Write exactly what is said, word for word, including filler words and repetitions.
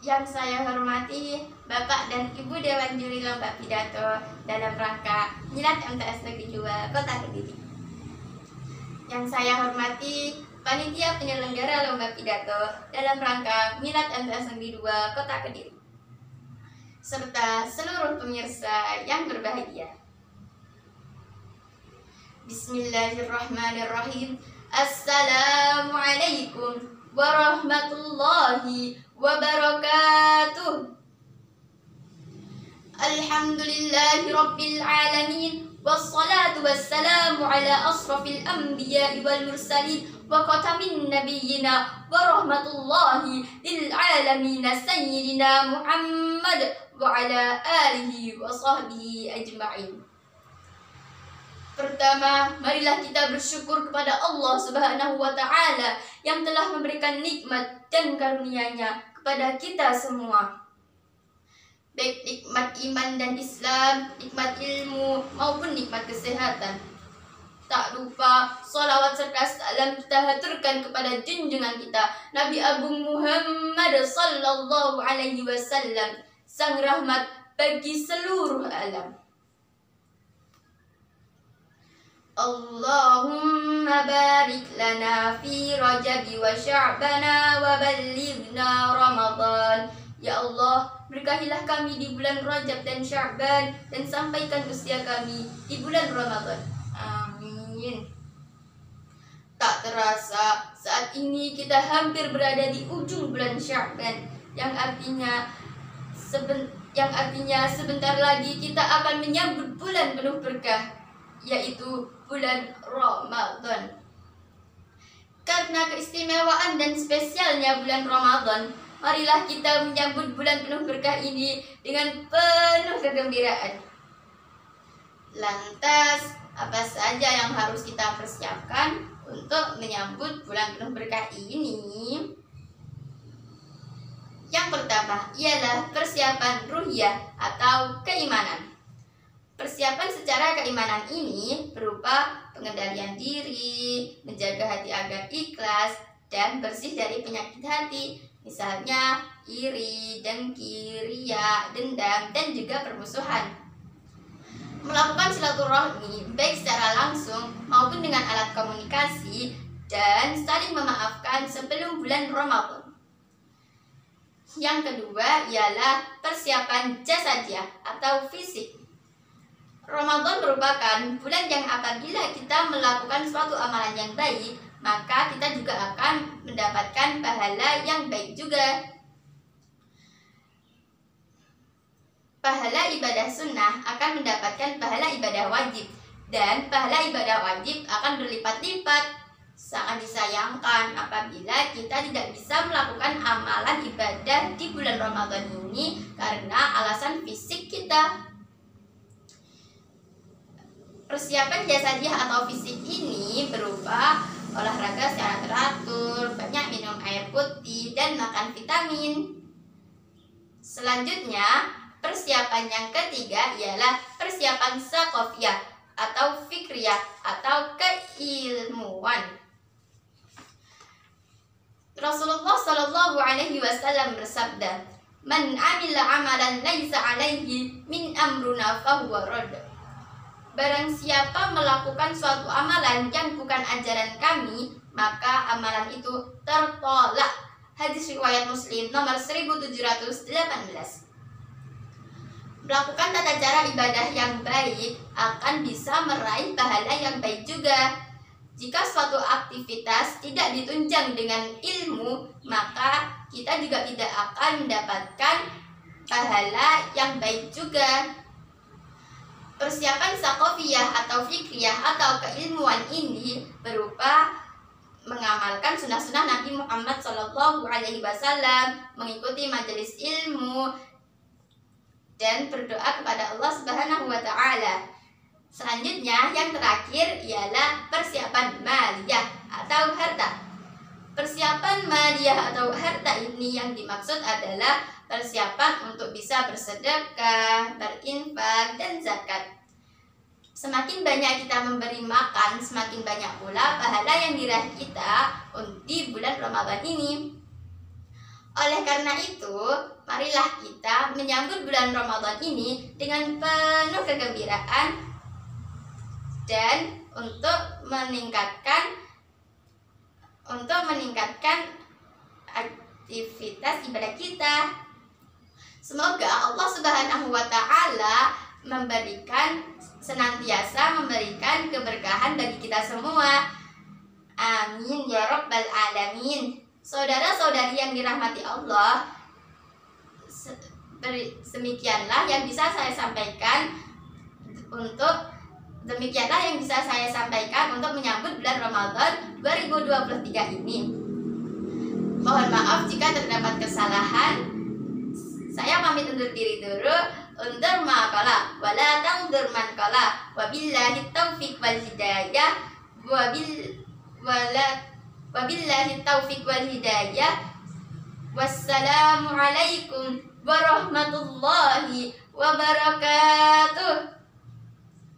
Yang saya hormati Bapak dan Ibu Dewan Juri Lomba Pidato dalam rangka Milad M T S Negeri dua Kota Kediri. Yang saya hormati Panitia Penyelenggara Lomba Pidato dalam rangka Milad M T S Negeri dua Kota Kediri, serta seluruh pemirsa yang berbahagia. Bismillahirrahmanirrahim. Assalamualaikum warahmatullahi wabarakatuh. Alhamdulillahi rabbil alamin, wassalatu wassalamu ala asrafil anbiya'i wal mursalin wa khatamin nabiyyina wa rahmatullahi lil alamin sayyidina Muhammad wa ala alihi wa sahbihi ajma'in. Pertama, marilah kita bersyukur kepada Allah Subhanahu wa Ta'ala yang telah memberikan nikmat dan karunia-Nya kepada kita semua, baik nikmat iman dan Islam, nikmat ilmu maupun nikmat kesehatan. Tak lupa salawat serta salam kita haturkan kepada junjungan kita Nabi Agung Muhammad sallallahu alaihi wasallam, sang rahmat bagi seluruh alam. Allahumma barik lana fi Rajabi wa Sya'bana wa ballighna Ramadan. Ya Allah, berkahilah kami di bulan Rajab dan Sya'ban, dan sampaikan usia kami di bulan Ramadan. Amin. Tak terasa saat ini kita hampir berada di ujung bulan Sya'ban, yang artinya seben, yang artinya sebentar lagi kita akan menyambut bulan penuh berkah, yaitu bulan Ramadan. Karena keistimewaan dan spesialnya bulan Ramadan, marilah kita menyambut bulan penuh berkah ini dengan penuh kegembiraan. Lantas, apa saja yang harus kita persiapkan untuk menyambut bulan penuh berkah ini? Yang pertama ialah persiapan ruhiyah atau keimanan. Persiapan secara keimanan ini berupa pengendalian diri, menjaga hati agar ikhlas dan bersih dari penyakit hati, misalnya iri, dengki, riya, dendam, dan juga permusuhan. Melakukan silaturahmi baik secara langsung maupun dengan alat komunikasi, dan saling memaafkan sebelum bulan Ramadan. Yang kedua ialah persiapan jasadiah atau fisik. Ramadan merupakan bulan yang apabila kita melakukan suatu amalan yang baik, maka kita juga akan mendapatkan pahala yang baik juga. Pahala ibadah sunnah akan mendapatkan pahala ibadah wajib, dan pahala ibadah wajib akan berlipat-lipat. Sangat disayangkan apabila kita tidak bisa melakukan amalan ibadah di bulan Ramadan ini karena alasan fisik kita. Persiapan jasadiah atau fisik ini berupa olahraga secara teratur, banyak minum air putih, dan makan vitamin. Selanjutnya, persiapan yang ketiga ialah persiapan sakofiyah atau fikriyah atau keilmuan. Rasulullah Shallallahu Alaihi Wasallam bersabda, "Man amila amalan laisa alaihi min amruna fahuwa radd." Barang siapa melakukan suatu amalan yang bukan ajaran kami, maka amalan itu tertolak. Hadis riwayat Muslim nomor seribu tujuh ratus delapan belas. Melakukan tata cara ibadah yang baik akan bisa meraih pahala yang baik juga. Jika suatu aktivitas tidak ditunjang dengan ilmu, maka kita juga tidak akan mendapatkan pahala yang baik juga. Persiapan sakofiyah atau fikriyah atau keilmuan ini berupa mengamalkan sunnah-sunnah Nabi Muhammad Shallallahu Alaihi Wasallam, mengikuti majelis ilmu, dan berdoa kepada Allah Subhanahu Wa Taala. Selanjutnya, yang terakhir ialah persiapan maliyah atau harta. Persiapan maliyah atau harta ini yang dimaksud adalah persiapan untuk bisa bersedekah, berinfak, dan zakat. Semakin banyak kita memberi makan, semakin banyak pula pahala yang diraih kita di bulan Ramadan ini. Oleh karena itu, marilah kita menyambut bulan Ramadan ini dengan penuh kegembiraan dan untuk meningkatkan untuk meningkatkan aktivitas ibadah kita. Semoga Allah Subhanahu wa taala memberikan senantiasa memberikan keberkahan bagi kita semua. Amin ya rabbal alamin. Saudara-saudari yang dirahmati Allah, demikianlah yang bisa saya sampaikan untuk demikianlah yang bisa saya sampaikan untuk menyambut bulan Ramadan dua ribu dua puluh tiga ini. Mohon maaf jika terdapat kesalahan. Saya pamit undur diri dulu. Undur ma'akala wala tangdur man kala wabillahi taufiq wal hidayah wabil wala wabillahi taufiq wal hidayah. Wassalamualaikum warahmatullahi wabarakatuh.